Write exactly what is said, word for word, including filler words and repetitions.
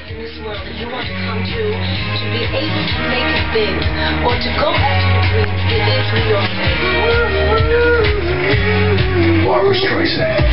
in this world that you want to come to, to be able to make it big, or to go after your dreams, it is New York. Barbra Streisand.